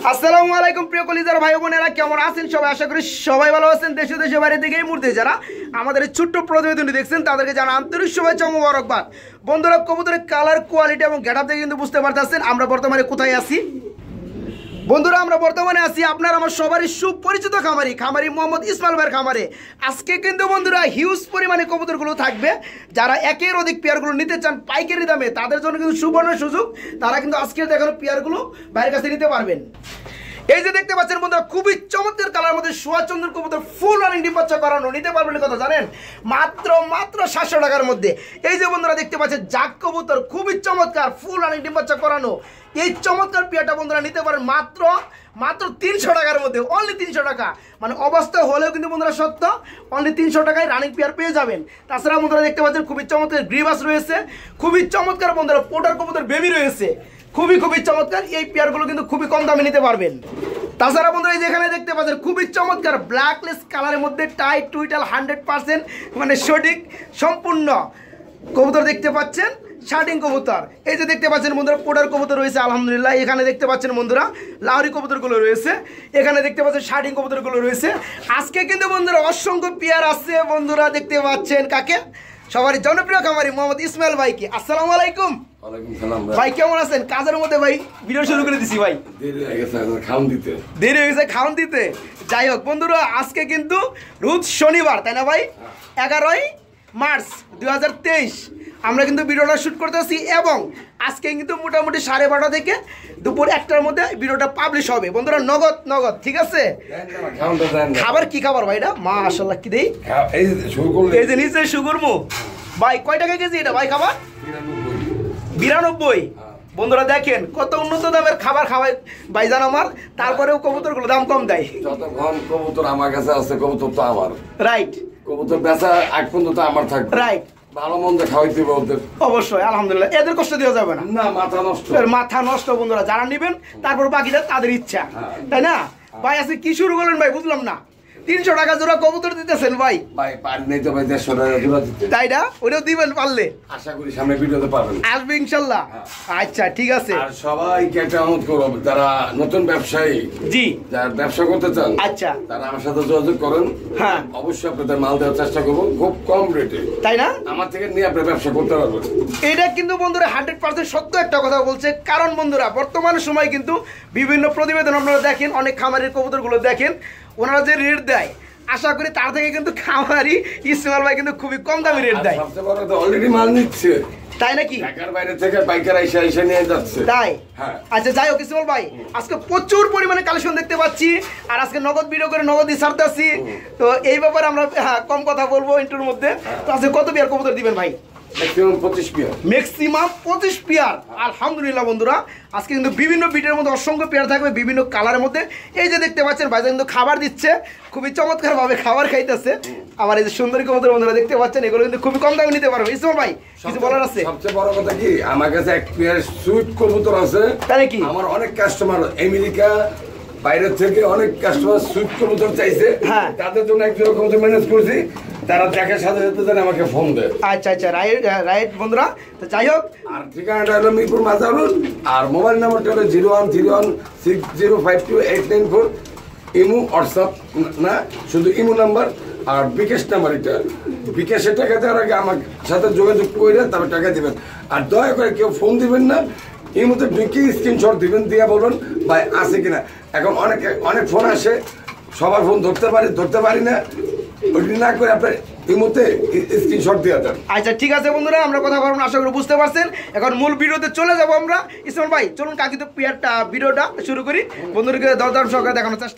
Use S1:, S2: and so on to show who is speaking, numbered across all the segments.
S1: আসসালামু আলাইকুম প্রিয় কলিজার ভাই বোনেরা, কেমন আছেন সবাই? আশা করি সবাই ভালো আছেন। দেশে দেশে বাইরে থেকে এই মুহূর্তে যারা আমাদের এই ছোট্ট প্রতিবেদনটি দেখছেন তাদেরকে জানা আন্তরিক শুভেচ্ছা ও মোবারকবাদ। বন্ধুরা, কবুতরের কালার, কোয়ালিটি এবং গেটআপ দেখে কিন্তু বুঝতে পারতেছেন আমরা বর্তমানে কোথায় আছি। বন্ধুরা, আমরা বর্তমানে আছি আপনার আমার সবারই সুপরিচিত খামারি মোহাম্মদ ইসমাইল ভাইয়ের খামারে। আজকে কিন্তু বন্ধুরা হিউজ পরিমাণে কবুতরগুলো থাকবে। যারা একের অধিক পেয়ারগুলো নিতে চান পাইকারি দামে, তাদের জন্য কিন্তু সুবর্ণ সুযোগ। তারা কিন্তু আজকের দেখানো পেয়ারগুলো ভাইয়ের কাছে নিতে পারবেন। এই যে দেখতে পাচ্ছেন বন্ধুরা, খুবই চমৎকার কালার মধ্যে সোয়াচন্দ্র কবুতর ফুল রানিং ডিম বাচ্চা করানো নিতে পারবেন। কথা জানেন? মাত্র 700 টাকার মধ্যে। এই যে বন্ধুরা দেখতে পাচ্ছেন জাক কবুতর, খুবই চমৎকার ফুল রানিং ডিম বাচ্চা করানো। এই চমৎকার পেয়ারটা বন্ধুরা নিতে পারেন মাত্র 300 টাকার মধ্যে। অনলি 300 টাকা, মানে অবস্থা হলেও কিন্তু বন্ধুরা সত্য, অনলি 300 টাকায় রানিং পেয়ার পেয়ে যাবেন। তাছাড়া বন্ধুরা দেখতে পাচ্ছেন খুবই চমৎকার গ্রিবাস রয়েছে, খুবই চমৎকার বন্ধুরা পোটার কবুতর বেবি রয়েছে, খুবই চমৎকার। এই পেয়ারগুলো কিন্তু খুবই কম দামে নিতে পারবেন। তাছাড়া বন্ধুরা যেখানে দেখতে পাচ্ছেন খুবই চমৎকার ব্ল্যাকলেস কালারের মধ্যে টাইট টুইটাল 100% মানে সঠিক সম্পূর্ণ কবুতর দেখতে পাচ্ছেন। শার্টিং কবুতর এই যে দেখতে পাচ্ছেন বন্ধুরা, পোটার কবুতর রয়েছে আলহামদুলিল্লাহ। এখানে দেখতে পাচ্ছেন বন্ধুরা লাহরি কবুতরগুলো রয়েছে, এখানে দেখতে পাচ্ছেন শার্টিং কবুতরগুলো রয়েছে। আজকে কিন্তু বন্ধুরা অসংখ্য পেয়ার আছে বন্ধুরা, দেখতে পাচ্ছেন কাকে? সবারই জনপ্রিয় খামারি মোহাম্মদ ইসমাইল ভাইকে। আসসালামু আলাইকুম ভাই, কেমন আছেন? কাজের মধ্যে ভাই ভিডিও শুরু করে দিছি ভাই, দেরি হয়ে গেছে খাওয়ান দিতে। যাই হোক বন্ধুরা, আজকে কিন্তু রোজ শনিবার, তাই না ভাই? 11ই মার্চ 2023 আমরা কিন্তু ভিডিওটা শ্যুট করতেছি এবং আজকে কিন্তু মোটামুটি 12:30 থেকে দুপুর 1টার মধ্যে ভিডিওটা পাবলিশ হবে বন্ধুরা। নগদ ঠিক আছে? খাবার কি খাবার ভাই? এটা মাশাআল্লাহ কি দেই, এই যে নিচে সুগুরমু ভাই। কয় টাকা কেজি এটা ভাই খাবার? 92। বন্ধুরা দেখেন কত উন্নত দামের খাবার খাওয়ায় ভাইজান আমার, তারপরেও কবুতরগুলো দাম কম দেয়।
S2: যতক্ষণ কবুতর আমার কাছে আছে কবুতর তো আমার,
S1: রাইট।
S2: কবুতর বেচা আগ পর্যন্ত আমার থাকবে, রাইট। ভালো মন্দ খাওয়াইতে হবে ওদের, অবশ্যই
S1: আলহামদুলিল্লাহ। এদের কষ্ট দেওয়া যাবে না,
S2: না মাথা নষ্ট
S1: বন্ধুরা। যারা নেবেন তারপর বাকিটা তাদের ইচ্ছা, তাই না ভাই? আজকে কি শুরু করলেন ভাই বুঝলাম না? 300 টাকা জোড়া কবুতর দিতেছেন ভাই?
S2: ভাই পারি নাই তো ভাই, 150 টাকা জোড়া দিতে।
S1: তাই না? ওটাও দিবেন পারলে?
S2: আশা করি সামনে ভিডিওতে পাবেন,
S1: আসবে ইনশাআল্লাহ। আচ্ছা ঠিক আছে।
S2: আর সবাইকে একটা অনুরোধ করব, যারা নতুন ব্যবসায়ী, জি যারা ব্যবসা করতে চান, আচ্ছা তারা আমার সাথে যোগাযোগ করেন। হ্যাঁ অবশ্যই আপনাদের মাল দেওয়ার চেষ্টা করব খুব কম রেটে, তাই না? আমার থেকে নিয়ে আপনি ব্যবসা করতে পারবেন।
S1: এটা কিন্তু বন্ধুরা 100% সত্য একটা কথা বলছে। কারণ বন্ধুরা বর্তমান সময় কিন্তু বিভিন্ন প্রতিবেদন আপনারা দেখেন, অনেক খামারের কবুতরগুলো দেখেন, ওনারা যে রেট দেয় আশা করি তার থেকে কিন্তু খামারি ইসমাইল ভাই কিন্তু খুবই কম দামে রেট দেয়।
S2: সবচেয়ে বড় কথা অলরেডি মাল নিচ্ছে,
S1: তাই নাকি?
S2: ঢাকার বাইরে থেকে পাইকার এসে নিয়ে যাচ্ছে,
S1: তাই? আচ্ছা যাই হোক ইসমাইল ভাই, আজকে প্রচুর পরিমাণে কালেকশন দেখতে পাচ্ছি, আর আজকে নগদ ভিডিও করে নগদই ছাড়তেছি। তো এই ব্যাপারে আমরা কম কথা বলবো ইন্টুর মধ্যে। তো আজকে কত পেয়ার কবুতর দিবেন ভাই? Maximum 25 pair. আলহামদুলিল্লাহ বন্ধুরা, আজকে কিন্তু বিভিন্ন বিটের মধ্যে অসংখ্য পেয়ার থাকবে, বিভিন্ন কালারের মধ্যে। এই যে দেখতে পাচ্ছেন ভাইজান কিন্তু খাবার দিচ্ছে, খুবই চমৎকার ভাবে খাবার খাইতেছে। আবার এই যে সুন্দরী কবুতর বন্ধুরা দেখতে পাচ্ছেন, এগুলো কিন্তু খুবই কম দামে নিতে পারবে। ইসমাইল ভাই কিছু বলার আছে?
S2: সবচেয়ে বড় কথা কি, আমার কাছে এক পেয়ার সুইট কবুতর আছে, তাই কি? আমার অনেক কাস্টমার আমেরিকা বাইরের থেকে অনেক কাস্টমার সুইট কবুতর চাইছে, হ্যাঁ তাদের জন্য এক জোড়া কবুতর ম্যানেজ করছি। তারা দেখার সাথে সাথে আমাকে ফোন দেয়।
S1: আচ্ছা রাইট বন্ধুরা। তো যাই হোক,
S2: আর ঠিকানাটা হলো মিরপুর মাজার রোড, আর মোবাইল নাম্বারটা হলো 013160528994। ইমো হোয়াটসঅ্যাপ না, শুধু ইমো নাম্বার আর বিকাশ নাম্বার। এটা বিকাশের টাকা দেওয়ার আগে আমার সাথে যোগাযোগ করে তারপর টাকা দিবেন। আর দয়া করে কেউ ফোন দিবেন না, এই মধ্যে ঢুকে স্ক্রিনশট দিবেন, দিয়ে বলবেন ভাই আছে কিনা। এখন অনেক ফোন আসে, সবার ফোন ধরতে পারি না, ওইটি না করে আপনার এই মুহূর্তে স্ক্রিনশট দিয়ে দেন।
S1: আচ্ছা ঠিক আছে বন্ধুরা, আমরা কথা বলবো, আশা করি বুঝতে পারছেন। এখন মূল ভিডিওতে চলে যাবো আমরা। ইসমাইল ভাই চলুন কাকি তো পেয়ারটা ভিডিওটা শুরু করি, বন্ধুদেরকে দরদাম সহকারে দেখানোর চেষ্টা।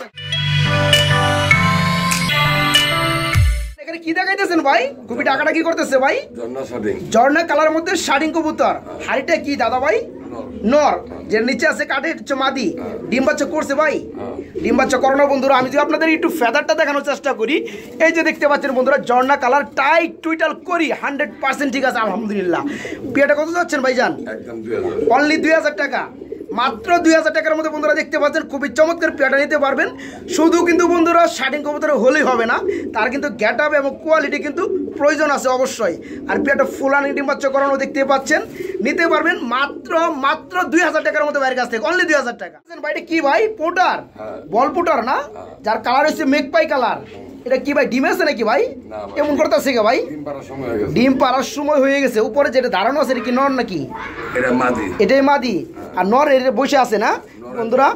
S1: এখানে কি দেখাইতেছেন ভাই? খুবই টাকাটা কি করতেছে ভাই? ঝর্ণা কালার মধ্যে শার্টিং কবুতর। হাড়িটা কি দাদা ভাই? নর, যে নিচে আছে কাঠে মাদি। ডিম বাচ্চা করছে ভাই? ডিম বাচ্চা করানো বন্ধুরা। আমি যদি আপনাদের একটু ফেদারটা দেখানোর চেষ্টা করি, এই যে দেখতে পাচ্ছেন বন্ধুরা ঝর্ণা কালার টাইট টুইটাল করি 100% ঠিক আছে আলহামদুলিল্লাহ। পেয়ারটা কত যাচ্ছেন ভাইজান?
S2: একদম 2000,
S1: অনলি 2000 টাকা। মাত্র 2000 টাকার মধ্যে বন্ধুরা দেখতে পাচ্ছেন খুবই চমৎকার পেয়ারটা নিতে পারবেন। শুধু কিন্তু বন্ধুরা শার্টিং কবুতর হলেই হবে না, তার কিন্তু গেট আপ এবং কোয়ালিটি কিন্তু প্রয়োজন আছে অবশ্যই। আর পেয়ারটা ফুল রানিং ডিম বাচ্চা করানো দেখতে পাচ্ছেন, নিতে পারবেন মাত্র 2000 টাকার মধ্যে বাইরের কাছ থেকে, অনলি 2000 টাকা। ভাইটা কি ভাই পোটার, বল পোটার না, যার কালার হচ্ছে মেঘপাই কালার। এটা কি ভাই ডিম আছে নাকি ভাই? এমন করতেছে কি ভাই? ডিম পাড়ার সময় হয়ে গেছে। উপরে যেটা দাঁড়ানো আছে এটা কি নর নাকি? এটাই মাদি। আর নর এটা বসে আছে না বন্ধুরা?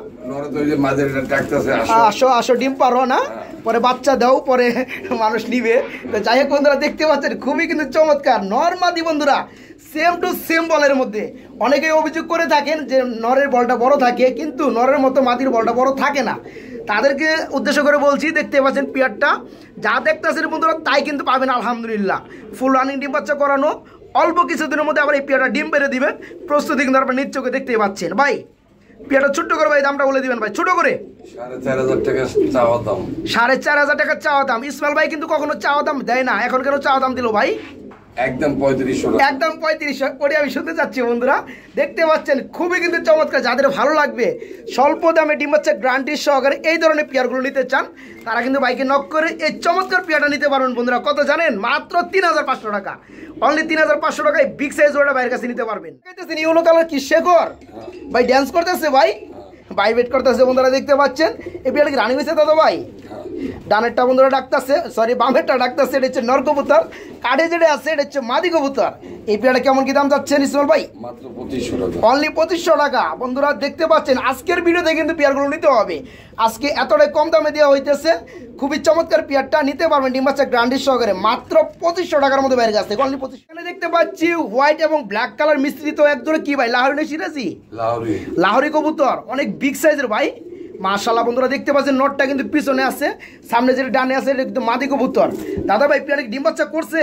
S1: আসো আসো ডিম পারো না, পরে বাচ্চা দাও, পরে মানুষ নিবে। তো যাই হোক বন্ধুরা দেখতে পাচ্ছেন খুবই কিন্তু চমৎকার নর মাদি বন্ধুরা, সেম টু সেম বলের মধ্যে। অনেকেই অভিযোগ করে থাকেন যে নরের বলটা বড় থাকে, কিন্তু নরের মতো মাদির বলটা বড় থাকে না। তাদেরকে উদ্দেশ্য করে বলছি, দেখতে পাচ্ছেন পেয়ারটা যা দেখতেছেন বন্ধুরা তাই কিন্তু পাবেন আলহামদুলিল্লাহ। ফুল রানিং ডিম বাচ্চা করানো, অল্প কিছুদিনের মধ্যে আবার এই পেয়ারটা ডিম পেরে দিবেন। প্রস্তুতি কিন্তু আপনার নিশ্চয়ই দেখতে পাচ্ছেন। ভাই পেয়ারটা ছোট্ট করে ভাই দামটা বলে দিবেন ভাই, ছোট করে।
S2: 4500 টাকা চাওয়া দাম।
S1: 4500 টাকা চাওয়া দাম। ইসমাইল ভাই কিন্তু কখনো চাওয়া দাম দেয় না, এখন কেন চাওয়া দাম দিল ভাই?
S2: একদম 3500,
S1: একদম 3500 করে আমি শুনতে চাচ্ছি বন্ধুরা। দেখতে পাচ্ছেন খুবই কিন্তু চমৎকার, যাদের ভালো লাগবে স্বল্প দামে ডিম বাচ্চা গ্যারান্টি সহকারে এই ধরনের পেয়ারগুলো নিতে চান, তারা কিন্তু বাইকে নক করে এই চমৎকার পেয়ারটা নিতে পারবেন বন্ধুরা। কত জানেন? মাত্র 3500 টাকা, অনলি 3500 টাকায় বিগ সাইজ ওটা বাইরের কাছে নিতে পারবেন। ইউনো কালার কি শেখর ভাই ড্যান্স করতেছে ভাই, বাই বেট করতেছে বন্ধুরা দেখতে পাচ্ছেন। এই পেয়ারটা কি রানিং হয়েছে দাদা ভাই? ডানেরটা বন্ধুরা ডাকতেছে, সরি বামেরটা ডাকতেছে, এটা হচ্ছে নর কবুতর। কাঠে যেটা আছে এটা হচ্ছে মাদি কবুতর। এই পেয়ারটা কেমন কি দাম যাচ্ছেন ইসমাইল ভাই?
S2: মাত্র 2500 টাকা,
S1: অনলি 2500 টাকা। বন্ধুরা দেখতে পাচ্ছেন আজকের ভিডিওতে কিন্তু পেয়ারগুলো নিতে হবে, আজকে এতটাই কম দামে দেওয়া হইতেছে। খুবই চমৎকার পেয়ারটা নিতে পারবেন ডিম বাচ্চা গ্যারান্টি সহকারে মাত্র 2500 টাকার মধ্যে বাইরে আসছে, অনলি 2500। এখানে দেখতে পাচ্ছি হোয়াইট এবং ব্ল্যাক কালার মিশ্রিত এক জোড়া কি ভাই লাহোরি না সিরাজি? লাহোরি কবুতর, অনেক বিগ সাইজের ভাই মাশাআল্লাহ। বন্ধুরা দেখতে পাচ্ছেন নটটা কিন্তু পিছনে আছে, সামনে যেটা ডানে আছে এটা কিন্তু মাদি কবুতর। দাদা ভাই পেয়ারে ডিম বাচ্চা করছে?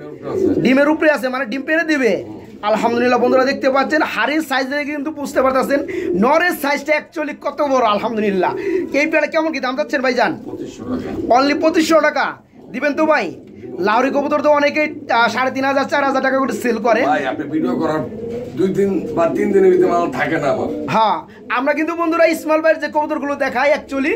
S1: ডিমের উপরে আছে, মানে ডিম পেরে দিবে আলহামদুলিল্লাহ। বন্ধুরা দেখতে পাচ্ছেন হাড়ির সাইজ দেখে কিন্তু বুঝতে পারতেছেন নরের সাইজটা অ্যাকচুয়ালি কত বড় আলহামদুলিল্লাহ। এই পেয়ারে কেমন কি দাম চাচ্ছেন ভাই জান? অনলি 2500 টাকা দিবেন তো ভাই? লাহোরি কবুতর তো অনেকেই 3500 4000 টাকা করে সেল করে
S2: ভাই। আপনি ভিডিও করার 2 দিন বা 3 দিনের ভিতরে মাল থাকে না আমার।
S1: হ্যাঁ আমরা কিন্তু বন্ধুরা ইসমাইল ভাইয়ের যে কবুতরগুলো দেখাই অ্যাকচুয়ালি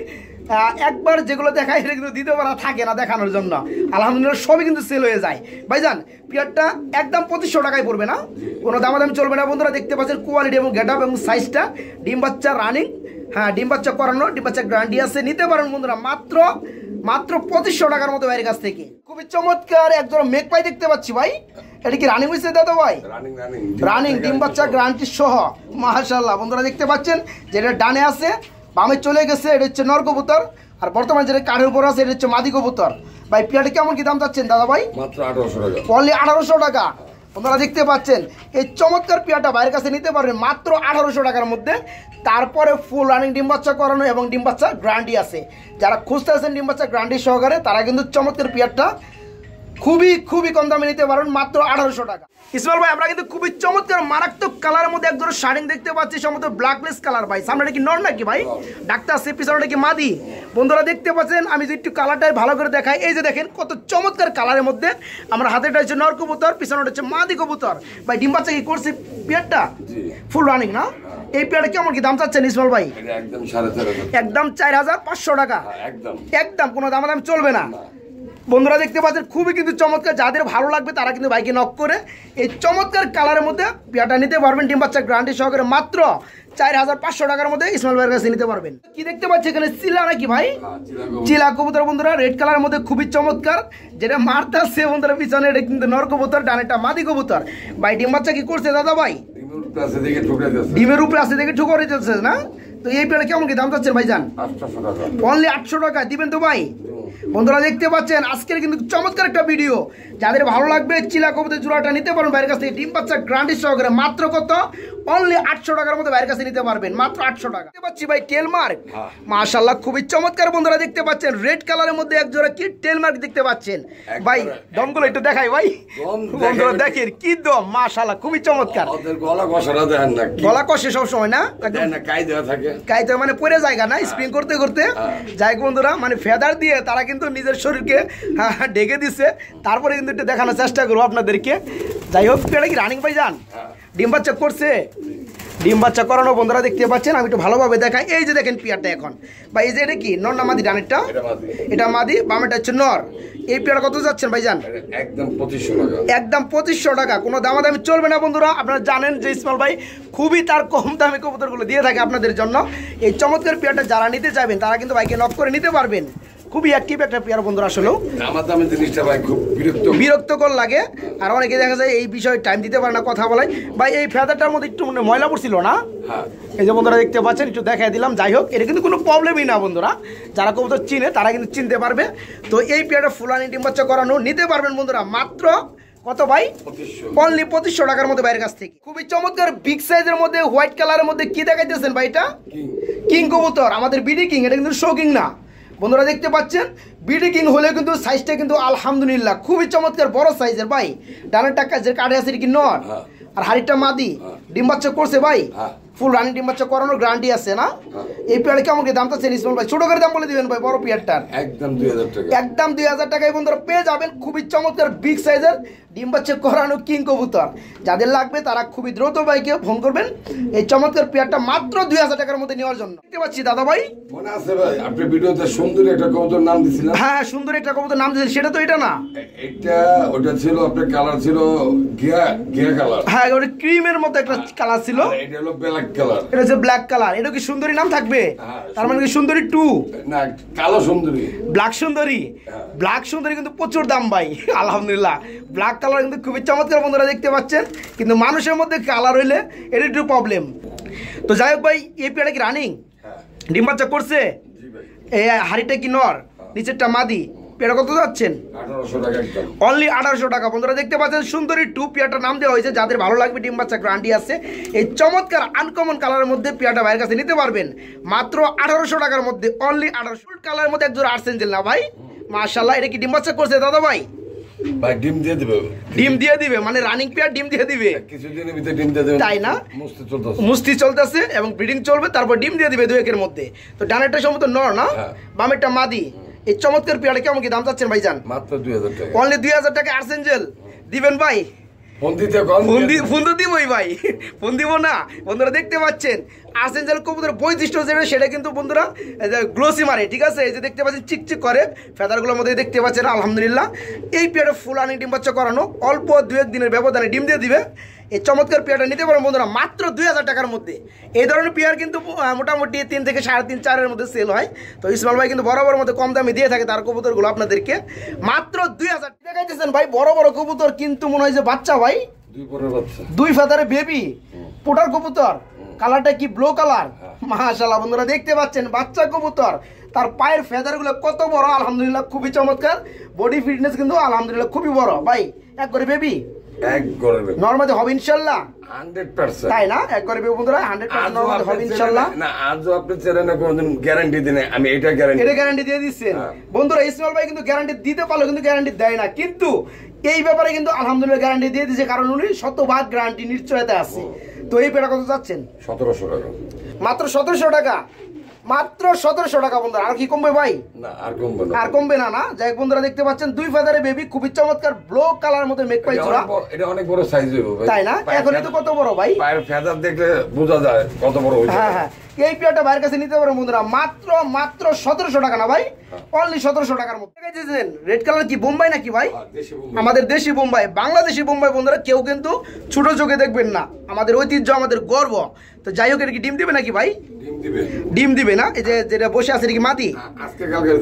S1: একবার যেগুলো দেখায় এটা কিন্তু দ্বিতীয়বার থাকে না দেখানোর জন্য। আলহামদুলিল্লাহ সবই কিন্তু সেল হয়ে যায় ভাইজান। পেয়ারটা একদম 2500 টাকায় পড়বে না, কোনো দামাদামি চলবে না বন্ধুরা। দেখতে পাচ্ছেন কোয়ালিটি এবং গেট আপ এবং সাইজটা, ডিম বাচ্চা রানিং, হ্যাঁ ডিম বাচ্চা করানো, ডিম বাচ্চা গ্যারান্টি আছে, নিতে পারেন বন্ধুরা মাত্র 2500 টাকার মতো বাইরের কাছ থেকে। খুবই চমৎকার একজোড়া মেঘ পাই দেখতে পাচ্ছি ভাই, এটা কি রানিং হয়েছে দাদা ভাই? রানিং ডিম বাচ্চা গ্যারান্টি সহ মাশাআল্লাহ। বন্ধুরা দেখতে পাচ্ছেন যেটা ডানে আছে বামে চলে গেছে এটা হচ্ছে নর কবুতর, আর বর্তমানে যেটা কাঠের উপর আছে এটা হচ্ছে মাদি কবুতর। ভাই পেয়ারটা কেমন কি দাম চাচ্ছেন দাদা ভাই?
S2: মাত্র 1800 টাকা,
S1: অনলি 1800 টাকা। আপনারা দেখতে পাচ্ছেন এই চমৎকার পেয়ারটা বাইরের কাছে নিতে পারবেন মাত্র 1800 টাকার মধ্যে। তারপরে ফুল রানিং ডিম বাচ্চা করানো এবং ডিম বাচ্চা গ্যারান্টি আছে। যারা খুঁজতে আছেন ডিম বাচ্চা গ্যারান্টি সহকারে তারা কিন্তু চমৎকার পেয়ারটা খুবই কম দামে নিতে পারবেন মাত্র 1800 টাকা। ইসমাইল ভাই আমরা কিন্তু খুবই চমৎকার মারাত্মক কালারের মধ্যে এক জোড়া শাড়ি দেখতে পাচ্ছি, সম্ভবত ব্ল্যাকলেস কালার ভাই। সামনেটা কি নর নাকি ভাই? ডাক্তার আছে, পিছনেটা কি মাদি? বন্ধুরা দেখতে পাচ্ছেন আমি যদি একটু কালারটাই ভালো করে দেখাই, এই যে দেখেন কত চমৎকার কালারের মধ্যে। আমরা হাতেটা হচ্ছে নর কবুতর, পিছনেটা হচ্ছে মাদি কবুতর। ভাই ডিম বাচ্চা কি করছে পেয়ারটা? ফুল রানিং না? এই পেয়ারটা কেমন কি দাম চাচ্ছেন ইসমাইল ভাই?
S2: একদম 4500,
S1: একদম 4500 টাকা, একদম কোনো দামাদাম চলবে না। বন্ধুরা দেখতে পাচ্ছেন খুবই কিন্তু চমৎকার, যাদের ভালো লাগবে তারা কিন্তু বাইকে নক করে এই চমৎকার কালারের মধ্যে পেয়ারটা নিতে পারবেন ডিম বাচ্চা গ্যারান্টি সহকারে মাত্র 4500 টাকার মধ্যে ইসমাইল ভাইয়ের কাছে নিতে পারবেন। কি দেখতে পাচ্ছি এখানে চিলা নাকি ভাই? চিলা কবুতর বন্ধুরা রেড কালারের মধ্যে খুবই চমৎকার, যেটা মারতে আসছে বন্ধুরা পিছনে এটা কিন্তু নর কবুতর, ডানেটা মাদি কবুতর। ভাই ডিম বাচ্চা কি করছে দাদা ভাই? ডিমের উপরে আছে দেখে ঠুকরে দিতেছে না? তো এই পেয়ারটা কেমন কি দাম চাচ্ছেন ভাইজান?
S2: 800 টাকা,
S1: অনলি 800 টাকা দিবেন তো ভাই? বন্ধুরা দেখতে পাচ্ছেন আজকের কিন্তু চমৎকার একটা ভিডিও, যাদের ভালো লাগবে চিলা কবুতর জোড়াটা নিতে পারবেন বাইরের কাছ থেকে ডিম বাচ্চা গ্যারান্টি সহকারে মাত্র কত? অনলি 800 টাকার মধ্যে বাইরের কাছে নিতে পারবেন মাত্র 800 টাকা। দেখতে পাচ্ছি ভাই টেল মার্ক, মাশাআল্লাহ খুবই চমৎকার। বন্ধুরা দেখতে পাচ্ছেন রেড কালারের মধ্যে এক জোড়া কি টেল মার্ক দেখতে পাচ্ছেন ভাই। দমগুলো একটু দেখাই ভাই, বন্ধুরা দেখেন কি দম, মাশাআল্লাহ খুবই চমৎকার।
S2: ওদের গলা কষাটা দেখেন না,
S1: গলা কষে সব সময় না
S2: কাই দেওয়া থাকে,
S1: কাইতে মানে পরে জায়গা না স্প্রিং করতে করতে যাই বন্ধুরা, মানে ফেদার দিয়ে তারা কিন্তু নিজের শরীরকে ঢেকে দিচ্ছে। তারপরে কিন্তু একটু দেখানোর চেষ্টা করবো আপনাদেরকে। যাই হোক এটা কি রানিং ভাই যান? ডিম বাচ্চা করছে? ডিম বাচ্চা করানো বন্ধুরা দেখতে পাচ্ছেন। আমি একটু ভালোভাবে দেখাই। এই যে দেখেন পেয়ারটা এখন ভাই, এই যে এটা কি নর না মাদি? ডানেরটা এটা মাদি, বামেরটা হচ্ছে নর। এই পেয়ার কত যাচ্ছেন ভাইজান?
S2: একদম 2500 টাকা।
S1: একদম 2500 টাকা, কোনো দামাদামি চলবে না বন্ধুরা। আপনারা জানেন যে ইসমাইল ভাই খুবই তার কম দামে কবুতরগুলো দিয়ে থাকে আপনাদের জন্য। এই চমৎকার পেয়ারটা যারা নিতে চাইবেন তারা কিন্তু ভাইকে নক করে নিতে পারবেন। খুবই অ্যাক্টিভ একটা পেয়ার বন্ধুরা। আসলেও
S2: আমার দামে জিনিসটা ভাই খুব
S1: বিরক্তকর লাগে। আর অনেকে দেখা যায় এই বিষয়ে টাইম দিতে পারে না, কথা বলায়। ভাই এই ফেদারটার মধ্যে একটু ময়লা পড়ছিল না? এই যে বন্ধুরা দেখতে পাচ্ছেন, একটু দেখাই দিলাম। যাই হোক, এটা কিন্তু কোনো প্রবলেমই না বন্ধুরা। যারা কবুতর চিনে তারা কিন্তু চিনতে পারবে। তো এই পেয়ারটা ফুলানি ডিম বাচ্চা করানো নিতে পারবেন বন্ধুরা মাত্র কত ভাই? অনলি 2500 টাকার মধ্যে বাইরের কাছ থেকে। খুবই চমৎকার বিগ সাইজের মধ্যে হোয়াইট কালারের মধ্যে কি দেখাইতেছেন ভাই? এটা কিং কবুতর, আমাদের বিডি কিং। এটা কিন্তু শো কিং না বন্ধুরা, দেখতে পাচ্ছেন। বিডি কিং হলে কিন্তু সাইজটা কিন্তু আলহামদুলিল্লাহ খুবই চমৎকার বড় সাইজের ভাই। ডানের টাকা যে কাঠে আছে কি নর, আর হাড়িটা মাদি। ডিম বাচ্চা করছে ভাই, ফুল রানি ডিম বাচ্চা করানোর গ্যারান্টি আছে না? এই পেয়ারে কেমন কি দাম চাচ্ছেন ইসমাইল ভাই? ছোট করে দাম বলে দিবেন ভাই বড় পেয়ারটার।
S2: একদম 2000 টাকা।
S1: একদম 2000 টাকায় বন্ধুরা পেয়ে যাবেন খুবই চমৎকার বিগ সাইজের ডিম বাচ্চা করানো কিং কবুতর। যাদের লাগবে তারা খুবই দ্রুত ভাইকে ফোন করবেন এই চমৎকার পেয়ারটা মাত্র 2000 টাকার মধ্যে নেওয়ার জন্য। দেখতে পাচ্ছি দাদা ভাই,
S2: মনে আছে ভাই আপনি ভিডিওতে সুন্দরী একটা কবুতর নাম দিছিলেন?
S1: হ্যাঁ সুন্দর একটা কবুতর নাম দিয়েছেন, সেটা তো এটা না।
S2: এটা ওটা ছিল আপনার কালার ছিল ঘিয়া কালার।
S1: হ্যাঁ ওটা ক্রিমের মতো একটা কালার ছিল।
S2: এটা হলো ব্ল্যাক কালার।
S1: এটা হচ্ছে ব্ল্যাক কালার। এটা কি সুন্দরী নাম থাকবে? তার মানে কি সুন্দরী 2
S2: না কালো সুন্দরী,
S1: ব্ল্যাক সুন্দরী। ব্ল্যাক সুন্দরী কিন্তু প্রচুর দাম ভাই আলহামদুলিল্লাহ। ব্ল্যাক কালার কিন্তু খুবই চমৎকার বন্ধুরা দেখতে পাচ্ছেন। কিন্তু মানুষের মধ্যে কালার হইলে এটা একটু প্রবলেম। তো যাই হোক ভাই, এই পেয়ারটা কি রানিং ডিম বাচ্চা করছে? এই হাড়িটা কি নর, নিচেরটা মাদি। পেয়ারটা কত যাচ্ছেন?
S2: 1800 টাকা একদম।
S1: অনলি 1800 টাকা বন্ধুরা দেখতে পাচ্ছেন। সুন্দরী 2 পেয়ারটার নাম দেওয়া হয়েছে। যাদের ভালো লাগবে ডিম বাচ্চা গ্যারান্টি আছে। এই চমৎকার আনকমন কালারের মধ্যে পেয়ারটা ভাইয়ের কাছে নিতে পারবেন মাত্র 1800 টাকার মধ্যে। অনলি 1800 কালারের মধ্যে একজোড়া আর্সেঞ্জেল না ভাই, মাশাআল্লাহ। এটা কি ডিম বাচ্চা করছে দাদা ভাই?
S2: ভাই ডিম দিয়ে দিবে।
S1: ডিম দিয়ে দিবে মানে রানিং পেয়ার ডিম দিয়ে দিবে
S2: কিছুদিনের ভিতরে ডিম দিয়ে দিবে,
S1: তাই না? মুস্তি চলতেছে এবং ব্রিডিং চলবে, তারপর ডিম দিয়ে দিবে 2 একের মধ্যে। তো ডানেরটা সম্ভবত নর না, বামেরটা মাদি। এই চমৎকার পেয়ারটা কেমন কি দাম চাচ্ছেন ভাইজান?
S2: মাত্র 2000 টাকা।
S1: অনলি 2000 টাকা আর্সেঞ্জেল দিবেন ভাই।
S2: ফোন দিতে কম,
S1: ফোন তো দিবই ভাই, ফোন দিব না। বন্ধুরা দেখতে পাচ্ছেন আর্সেঞ্জেল কবুতর বৈশিষ্ট্য যেটা সেটা কিন্তু বন্ধুরা গ্লোসি মারে, ঠিক আছে? এই যে দেখতে পাচ্ছেন চিকচিক করে ফেদারগুলোর মধ্যে দেখতে পাচ্ছেন আলহামদুলিল্লাহ। এই পেয়ারে ফুল আনি ডিম বাচ্চা করানো, অল্প 2-1 দিনের ব্যবধানে ডিম দিয়ে দিবে। এই চমৎকার পেয়ারটা নিতে পারেন বন্ধুরা মাত্র 2000 টাকার মধ্যে। এই ধরনের পেয়ার কিন্তু মোটামুটি 3 থেকে 3.5 4-এর মধ্যে সেল হয়। তো ইসমাইল ভাই কিন্তু বরাবর মধ্যে কম দামে দিয়ে থাকে তার কবুতরগুলো আপনাদেরকে মাত্র 2000 দেখাইতেছেন ভাই। বড় বড় কবুতর কিন্তু মনে হয় যে বাচ্চা ভাই, 2 ফেদারে বেবি পোটার কবুতর। কালারটা কি ব্লু কালার? মাশাআল্লাহ বন্ধুরা দেখতে পাচ্ছেন বাচ্চা কবুতর। তার পায়ের ফেদারগুলো কত বড় আলহামদুলিল্লাহ, খুবই চমৎকার। বডি ফিটনেস কিন্তু আলহামদুলিল্লাহ খুবই বড় ভাই। এক করে বেবি, এক করে নরমালি হবে ইনশাআল্লাহ 100%, তাই না? এক করে বেবি বন্ধুরা 100% নরমালি হবে ইনশাআল্লাহ।
S2: না আজও আপনি চ্যানেলে কোনদিন গ্যারান্টি দিনে, আমি এটা গ্যারান্টি
S1: দিয়ে দিচ্ছেন বন্ধুরা। ইসমাইল ভাই কিন্তু গ্যারান্টি দিতে পারলো কিন্তু গ্যারান্টি দেয় না, কিন্তু এই ব্যাপারে কিন্তু আলহামদুলিল্লাহ গ্যারান্টি দিয়ে দিয়েছে, কারণ উনি 100% গ্যারান্টি নিশ্চয়তা আছে। তো এই পেটা কত যাচ্ছেন?
S2: 1700 টাকা।
S1: মাত্র 1700 টাকা, মাত্র 1700 টাকা বন্ধুরা। আর কি কমবে ভাই?
S2: না আর কমবে না,
S1: আর কমবে না। না যাই বন্ধুরা দেখতে পাচ্ছেন 2 ফেদারে বেবি, খুবই চমৎকার ব্লু কালার মধ্যে মেক পাই জোড়া।
S2: এটা অনেক বড় সাইজ হবে ভাই,
S1: তাই না? এখন তো কত বড় ভাই,
S2: পায়ের ফেদার দেখলে বোঝা যায় কত বড় হইছে।
S1: হ্যাঁ হ্যাঁ, এই পেয়ারটা ভাইয়ের কাছে নিতে পারেন বন্ধুরা মাত্র 1700 টাকা। না ভাই, অনলি 1700 টাকার মধ্যে। দেখেছেন রেড কালার কি বোম্বাই নাকি ভাই? আমাদের দেশি বোম্বাই, বাংলাদেশি বোম্বাই বন্ধুরা। কেউ কিন্তু ছোট চোখে দেখবেন না, আমাদের ঐতিহ্য, আমাদের গর্ব। তো যাই হোক, এটা কি ডিম দিবে নাকি ভাই? ডিম দিবে না? এই যে যেটা বসে আছে এটা কি মাদি? আজকে কালের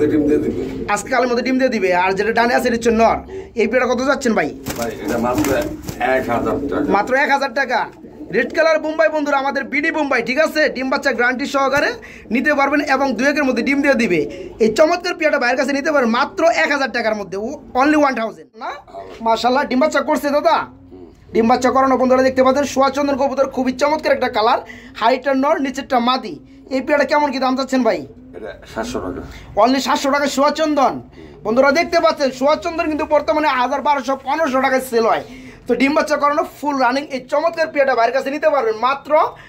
S1: মধ্যে ডিম দিয়ে দিবে। আর যেটা ডানে আছে এটা হচ্ছে নর। এই পেয়ারটা কত যাচ্ছেন ভাই?
S2: মাত্র 1000 টাকা।
S1: মাত্র 1000 টাকা। রেড কালার বোম্বাই বন্ধুরা, আমাদের বিডি বোম্বাই, ঠিক আছে? ডিম বাচ্চা গ্যারান্টি সহকারে নিতে পারবেন এবং 2 একের মধ্যে ডিম দিয়ে দিবে। এই চমৎকার পেয়ারটা ভাইয়ের কাছে নিতে পারবেন মাত্র 1000 টাকার মধ্যে, অনলি 1000 না? মাশাআল্লাহ ডিম বাচ্চা করছে দাদা, ডিম বাচ্চা করানো বন্ধুরা দেখতে পাচ্ছেন। সোয়াচন্দন কবুতর, খুবই চমৎকার একটা কালার, হাইটটা নর, নিচেরটা মাদি। এই পেয়ারটা কেমন কি দাম চাচ্ছেন ভাই?
S2: এটা 700 টাকা।
S1: অনলি 700 টাকা সোয়াচন্দন বন্ধুরা দেখতে পাচ্ছেন। সোয়াচন্দন কিন্তু বর্তমানে 1000, 1200, 1500 টাকায় সেল হয়। তো ডিম বাচ্চা করানো ফুল রানিং এই চমৎকার পেয়ারটা ভাইয়ের কাছে নিতে পারবেন মাত্র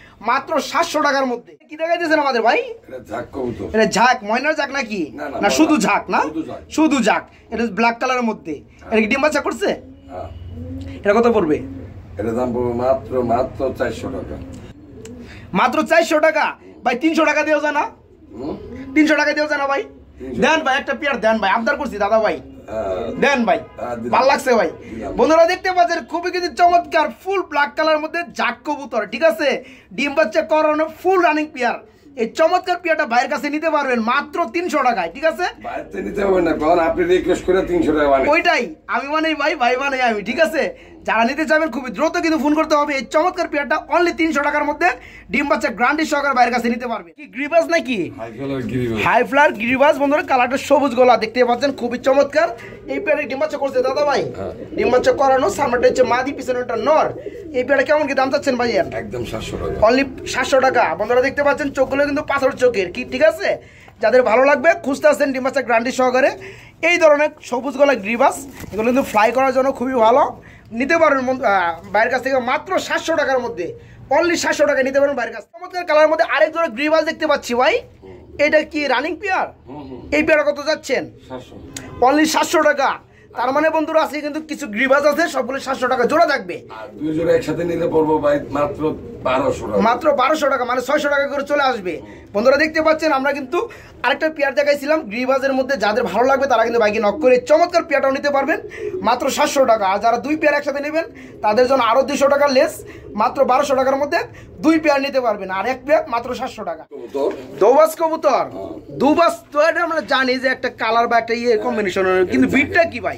S1: 700 টাকার মধ্যে। কি দেখাইতেছেন আমাদের ভাই?
S2: এটা ঝাক কবুতর।
S1: এটা ঝাক, ময়নার ঝাক নাকি? না শুধু ঝাক না, শুধু ঝাক। এটা ব্ল্যাক কালারের মধ্যে। এটা কি ডিম বাচ্চা করছে? হ্যাঁ। এটা কত পড়বে?
S2: এটা দাম পড়বে মাত্র 400 টাকা।
S1: মাত্র 400 টাকা ভাই। 300 টাকা দিও জানা, 300 টাকা দিও জানা ভাই। দেন ভাই একটা পেয়ার দেন ভাই, আবদার করছি দাদা ভাই, দেন ভাই, ভালো লাগছে ভাই। বন্ধুরা দেখতে পাচ্ছেন খুবই কিন্তু চমৎকার ফুল ব্ল্যাক কালার মধ্যে জাক কবুতর, ঠিক আছে, ডিম বাচ্চা করানো ফুল রানিং পেয়ার। এই চমৎকার পেয়ারটা ভাইয়ের কাছে নিতে পারবেন মাত্র 300 টাকায়, ঠিক আছে।
S2: বাইরে নিতে হবে না, কারণ আপনি রিকোয়েস্ট করে 300 টাকা মানে
S1: ওইটাই আমি মানে ভাই, ভাই মানে আমি, ঠিক আছে। যারা নিতে চাবেন খুবই দ্রুত কিন্তু ফোন করতে হবে। এই চমৎকার পেয়ারটা অনলি 300 টাকার মধ্যে ডিম বাচ্চা গ্রান্ডি সহকারে ভাইয়ের কাছে নিতে পারবে। কি গ্রিবাস নাকি হাই ফ্লার গ্রিবাস বন্ধুরা, কালারটা সবুজ গোলা দেখতে পাচ্ছেন, খুবই চমৎকার। এই পেয়ারে ডিম বাচ্চা করছে দাদা ভাই, ডিম বাচ্চা করানো, সামনেটা হচ্ছে মাদি, পিছনেটা নর। এই পেয়ারটা কেমন কি দাম চাচ্ছেন ভাই?
S2: একদম 700 টাকা,
S1: অনলি 700 টাকা। বন্ধুরা দেখতে পাচ্ছেন চোখগুলো কিন্তু পাথর চোখের, কি ঠিক আছে। যাদের ভালো লাগবে খুঁজতে আসছেন ডিম বাচ্চা গ্রান্ডি সহকারে এই ধরনের সবুজ গলা গ্রিবাস, এগুলো কিন্তু ফ্লাই করার জন্য খুবই ভালো, নিতে পারেন বাইরের কাছ থেকে মাত্র 700 টাকার মধ্যে, অনলি 700 টাকা নিতে পারেন বাইরের কাছ থেকে। চমৎকার কালার মধ্যে আরেক ধরনের গ্রিবাস দেখতে পাচ্ছি ভাই, এটা কি রানিং পেয়ার? এই পেয়ার কত যাচ্ছেন? অনলি 700 টাকা। তার মানে বন্ধুরা আজকে কিন্তু কিছু গ্রিবাস আছে, সবগুলো 700 টাকা জোড়া থাকবে।
S2: আর দুই জোড়া একসাথে নিতে পারবো ভাই মাত্র 1200 টাকা,
S1: মাত্র 1200 টাকা, মানে 600 টাকা করে চলে আসবে। বন্ধুরা দেখতে পাচ্ছেন আমরা কিন্তু আরেকটা পেয়ার দেখাইছিলাম গ্রিবাজের মধ্যে, যাদের ভালো লাগবে তারা কিন্তু বাইকে নক করে চমৎকার পেয়ারটাও নিতে পারবেন মাত্র 700 টাকা। আর যারা দুই পেয়ার একসাথে নেবেন তাদের জন্য আরো 200 টাকা লেস, মাত্র 1200 টাকার মধ্যে দুই পেয়ার নিতে পারবেন, আর এক পেয়ার মাত্র 700 টাকা। দোবাস কবুতর, দুবাস তো এটা আমরা জানি যে একটা কালার বা একটা ইয়ে কম্বিনেশন, কিন্তু বিটটা কি ভাই?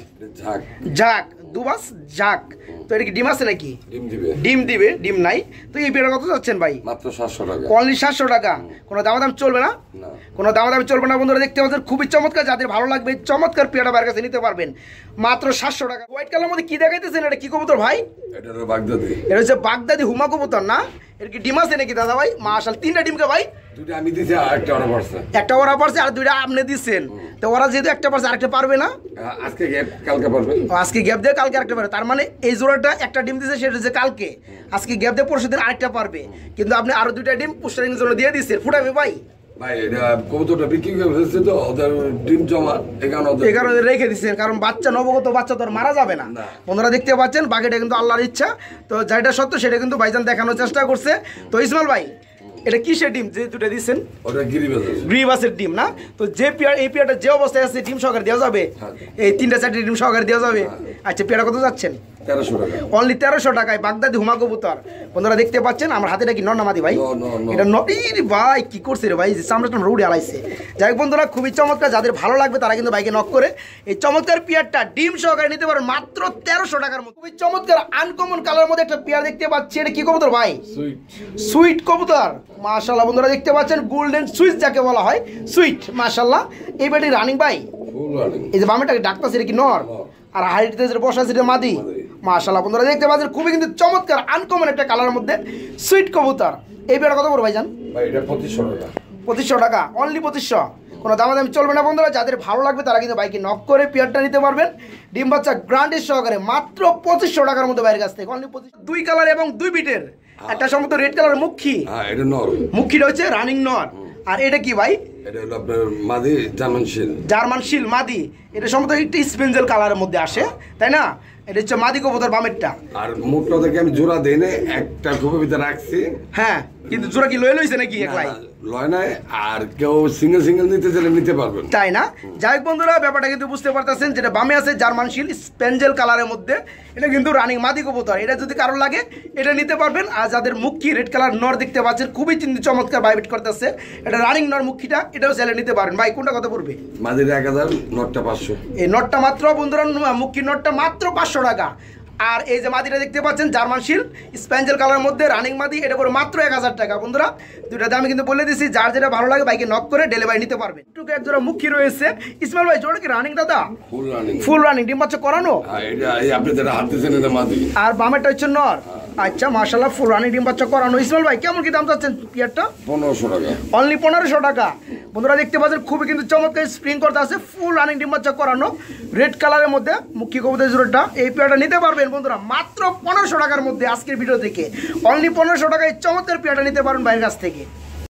S1: ঝাক, দুবাস ঝাক। তো এটা কি ডিম আছে নাকি? ডিম দিবে, ডিম নাই। তো এই পেয়ারটা কত যাচ্ছেন ভাই?
S2: মাত্র 700 টাকা,
S1: অনলি 700 টাকা। কোনো দামাদাম চলবে না, কোনো দামাদাম চলবে না। বন্ধুরা দেখতে পাচ্ছেন খুবই চমৎকার, যাদের ভালো লাগবে চমৎকার পেয়ারটা বাইরের কাছে নিতে পারবেন মাত্র 700 টাকা। হোয়াইট কালার মধ্যে কি দেখাইতেছেন, এটা কি কবুতর ভাই?
S2: এটা হলো বাগদাদি,
S1: এটা হচ্ছে বাগদাদি হুমা কবুতর না? এর কি ডিম আছে নাকি দাদা ভাই? মাশাআল্লাহ, 3টা ডিম কে ভাই?
S2: দুইটা আমি দিছি, আরেকটা ওরা পারছে,
S1: একটা ওরা পারছে আর দুইটা আপনি দিচ্ছেন। তো ওরা যেহেতু একটা পারছে আরেকটা পারবে না,
S2: আজকে গ্যাপ কালকে পারবে,
S1: আজকে গ্যাপ দিয়ে কালকে আরেকটা পারবে। তার মানে এই জোড়াটা একটা ডিম দিছে, সেটা হচ্ছে কালকে, আজকে গ্যাপ দিয়ে পরশু দিন আরেকটা পারবে, কিন্তু আপনি আরো দুইটা ডিম পুষ্টারিংয়ের জন্য দিয়ে দিচ্ছেন, ফুটাবে ভাই।
S2: ভাই এটা কবুতরটা বিক্রি করে ফেলছে তো, ওদের ডিম জমা, এই কারণে
S1: রেখে দিচ্ছেন, কারণ বাচ্চা নবগত বাচ্চা তো আর মারা যাবে না। বন্ধুরা দেখতে পাচ্ছেন বাকিটা কিন্তু আল্লাহর ইচ্ছা, তো যেটা সত্য সেটা কিন্তু ভাইজান দেখানোর চেষ্টা করছে। তো ইসমাইল ভাই এটা কিসের ডিম যে দুটো দিচ্ছেন?
S2: ওটা
S1: গ্রিবাসের ডিম না? তো যে পেয়ার, এই পেয়ারটা যে অবস্থায় আছে ডিম সহকারে দেওয়া যাবে, এই 3টা 4টা ডিম সহকারে দেওয়া যাবে। আচ্ছা পেয়ারটা কত যাচ্ছেন?
S2: 1300 টাকা,
S1: অনলি 1300 টাকায় বাগদাদি হুমা কবুতর। বন্ধুরা দেখতে পাচ্ছেন আমার হাতে কি নর নামাদি ভাই? এটা নটির ভাই কি করছে রে ভাই, চামড়াটা রৌড়ে আলাইছে। যাই হোক বন্ধুরা খুবই চমৎকার, যাদের ভালো লাগবে তারা কিন্তু বাইকে নক করে এই চমৎকার পেয়ারটা ডিম সহকারে নিতে পারেন মাত্র 1300 টাকার মধ্যে। খুবই চমৎকার আনকমন কালার মধ্যে একটা পেয়ার দেখতে পাচ্ছি, এটা কি কবুতর ভাই? সুইট কবুতর, মাশাআল্লাহ। বন্ধুরা দেখতে পাচ্ছেন গোল্ডেন সুইট যাকে বলা হয়, সুইট, মাশাআল্লাহ। এই বাড়ি রানিং ভাই, এই যে বামেটাকে ডাক্তার সেটা কি নর, আর হাইটতে যে বসা সেটা মাদি, মাশাআল্লাহ। বন্ধুরা দেখতে পাচ্ছেন খুবই কিন্তু চমৎকার আনকমন একটা কালারের মধ্যে সুইট কবুতর। এই পেয়ারটা কত বড় ভাইজান?
S2: ভাই এটা 2500 টাকা,
S1: 2500 টাকা, অনলি 2500। কোনো দামাদামি চলবে না বন্ধুরা, যাদের ভালো লাগবে তারা কিন্তু বাইকে নক করে পেয়ারটা নিতে পারবেন ডিম বাচ্চা গ্রান্ডের সহকারে মাত্র 2500 টাকার মধ্যে বাইরের কাছ থেকে, অনলি 2500। দুই কালার এবং দুই বিটের, একটা সম্ভবত রেড কালার মুখী,
S2: এটা নর,
S1: মুখীটা হচ্ছে রানিং নর। আর এটা কি ভাই?
S2: এটা হলো আপনার মাদি
S1: জার্মান শিল মাদি। এটা সম্ভবত একটু স্পেঞ্জেল কালারের মধ্যে আসে, তাই না? এটা হচ্ছে মাদি কবুতর বামেরটা।
S2: আর মুখটা থেকে আমি জোড়া দেই না, একটা খুবই ভিতরে রাখছি।
S1: হ্যাঁ, কিন্তু জোড়া কি লয়ে লইছে নাকি একলাই?
S2: লয় নাই, আর কেউ সিঙ্গেল নিতে চাইলে নিতে পারবেন,
S1: তাই না? যাই হোক বন্ধুরা ব্যাপারটা কিন্তু বুঝতে পারতেছেন, যেটা বামে আছে জার্মান শিল স্পেঞ্জেল কালারের মধ্যে, এটা কিন্তু রানিং মাদি কবুতর। এটা যদি কারো লাগে এটা নিতে পারবেন। আর যাদের মুখী রেড কালার নর দেখতে পাচ্ছেন, খুবই কিন্তু চমৎকার ভাইব্রেট করতেছে, এটা রানিং নর মুখীটা, এটাও চাইলে নিতে পারেন। ভাই কোনটা কত পড়বে?
S2: মাদির 1000, নটটা 500।
S1: এই নটটা মাত্র বন্ধুরা, মুখী নটটা মাত্র 500 টাকা। আর এই যে মাদিটা দেখতে পাচ্ছেন জার্মান শিল স্পেঞ্জেল কালারের মধ্যে রানিং মাদি, এটা করে মাত্র 1000 টাকা। বন্ধুরা দুইটা দাম কিন্তু বলে দিছি, যার যেটা ভালো লাগে বাইকে নক করে ডেলিভারি নিতে পারবেন। টুকে এক জোড়া মুখী রয়েছে। ইসমাইল ভাই জোড়া কি রানিং দাদা? ফুল রানিং ডিম বাচ্চা করানো।
S2: আপনি যেটা হাত দিচ্ছেন এটা মাদি,
S1: আর বামেরটা হচ্ছে নর। আচ্ছা মাশাআল্লাহ, ফুল রানিং ডিম বাচ্চা করানো। ইসমাইল ভাই কেমন কি দাম চাচ্ছেন পেয়ারটা?
S2: 1500 টাকা,
S1: অনলি 1500 টাকা। বন্ধুরা দেখতে পাচ্ছেন খুবই কিন্তু চমৎকার স্প্রিং করতে আছে, ফুল রানিং ডিম বাচ্চা করানো রেড কালারের মধ্যে মুখী কবুতর জোড়াটা। এই পেয়ারটা নিতে পারবেন বন্ধুরা মাত্র 1500 টাকার মধ্যে। আজকের ভিডিও থেকে অনলি 1500 টাকায় চমৎকার পেয়ারটা নিতে পারেন বাইরের কাছ থেকে।